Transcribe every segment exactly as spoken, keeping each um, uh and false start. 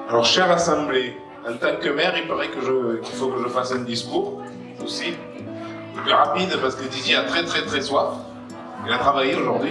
Alors, chère Assemblée, en tant que maire, il paraît que je, qu'il faut que je fasse un discours aussi. Un peu rapide, parce que Didier a très très très soif. Il a travaillé aujourd'hui.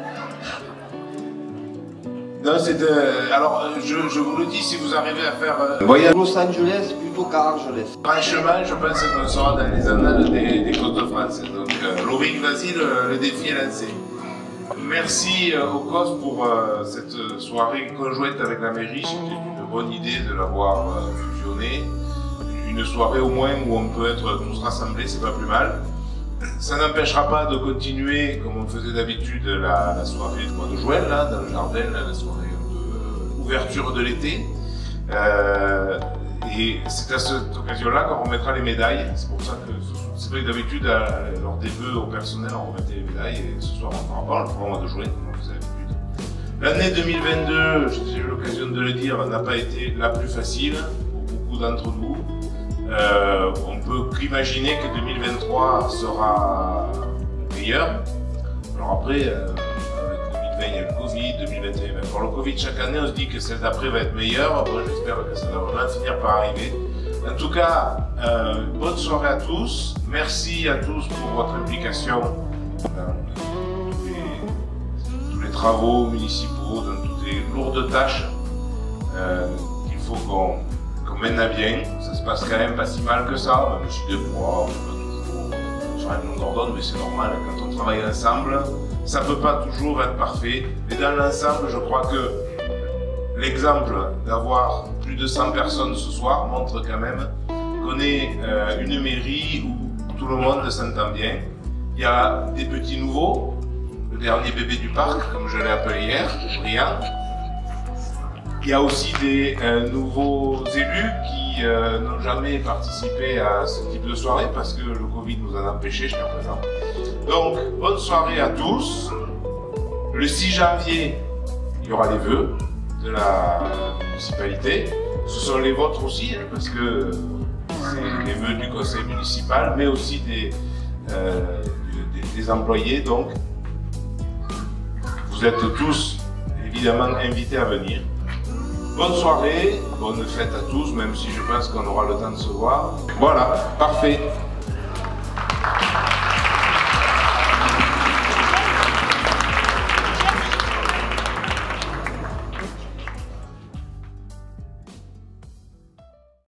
Non, c'est euh, alors, je, je vous le dis, si vous arrivez à faire euh, voyage Los Angeles plutôt qu'à Argelès. Franchement, je pense qu'on sera dans les annales des, des côtes de France. Donc, euh, Lauric, vas-y, le, le défi est lancé. Merci euh, au C O S pour euh, cette soirée conjointe avec la mairie. C'était une bonne idée de l'avoir euh, fusionnée. Une soirée au moins où on peut être tous rassemblés, c'est pas plus mal. Ça n'empêchera pas de continuer, comme on faisait d'habitude, la, la soirée du mois de juin, là, dans le jardin, là, la soirée de ouverture de l'été. Euh, et c'est à cette occasion-là qu'on remettra les médailles. C'est pour ça que c'est vrai que d'habitude, lors des vœux au personnel, on remettait les médailles. Et ce soir, on en parle pour le mois de juin, comme on faisait d'habitude. L'année deux mille vingt-deux, j'ai eu l'occasion de le dire, n'a pas été la plus facile pour beaucoup d'entre nous. Euh, on peut qu'imaginer que deux mille vingt-trois sera meilleur. Alors après, euh, avec deux mille vingt, il y a le Covid, deux mille vingt et un, pour le Covid, chaque année, on se dit que celle d'après va être meilleure. Bon, j'espère que ça va vraiment finir par arriver. En tout cas, euh, bonne soirée à tous. Merci à tous pour votre implication dans tous les, tous les travaux municipaux, dans toutes les lourdes tâches euh, qu'il faut qu'on qu'on mène à bien. Ça se passe quand même pas si mal que ça, même si des fois, on n'est pas toujours sur la même longueur d'onde, mais c'est normal, quand on travaille ensemble, ça ne peut pas toujours être parfait. Mais dans l'ensemble, je crois que l'exemple d'avoir plus de cent personnes ce soir montre quand même qu'on est euh, une mairie où tout le monde s'entend bien. Il y a des petits nouveaux, le dernier bébé du parc, comme je l'ai appelé hier, Brian. Il y a aussi des euh, nouveaux élus qui euh, n'ont jamais participé à ce type de soirée parce que le Covid nous en a empêchés jusqu'à présent. Donc, bonne soirée à tous. Le six janvier, il y aura les vœux de la municipalité. Ce sont les vôtres aussi, hein, parce que c'est les vœux du conseil municipal, mais aussi des, euh, des, des employés. Donc, vous êtes tous évidemment invités à venir. Bonne soirée, bonne fête à tous, même si je pense qu'on aura le temps de se voir. Voilà, parfait.